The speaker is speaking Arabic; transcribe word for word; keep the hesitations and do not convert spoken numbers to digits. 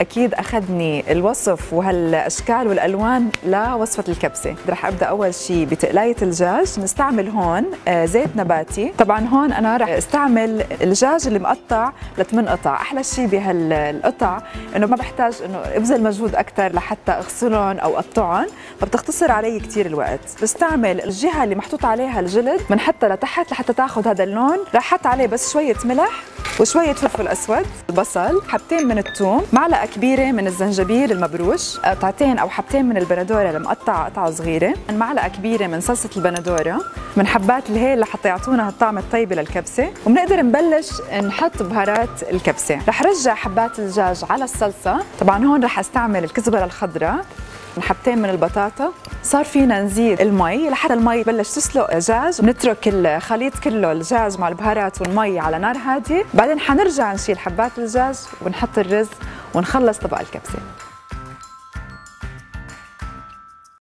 اكيد اخذني الوصف وهالاشكال والالوان لوصفه الكبسه. رح ابدا اول شيء بتقلايه الدجاج. نستعمل هون زيت نباتي. طبعا هون انا رح استعمل الدجاج اللي مقطع لثمان قطع. احلى شيء بهالقطع انه ما بحتاج انه ابذل مجهود اكثر لحتى اغسلهم او اقطعهم، فبتختصر علي كثير الوقت. بستعمل الجهه اللي محطوط عليها الجلد بنحطها لتحت لحتى تاخذ هذا اللون. رح احط عليه بس شويه ملح وشويه فلفل اسود، بصل، حبتين من الثوم، معلقه كبيره من الزنجبيل المبروش، قطعتين او حبتين من البندوره المقطعه قطعه صغيره، معلقه كبيره من صلصه البندوره، من حبات الهيل لحتى يعطونا هالطعم الطيب للكبسه. وبنقدر نبلش نحط بهارات الكبسه. رح رجع حبات الدجاج على الصلصه. طبعا هون رح استعمل الكزبره الخضراء، حبتين من البطاطا. صار فينا نزيد المي لحتى المي تبلش تسلق دجاج. بنترك الخليط كله الدجاج مع البهارات والمي على نار هاديه. بعدين حنرجع نشيل حبات الدجاج ونحط الرز ونخلص طبق الكبسه.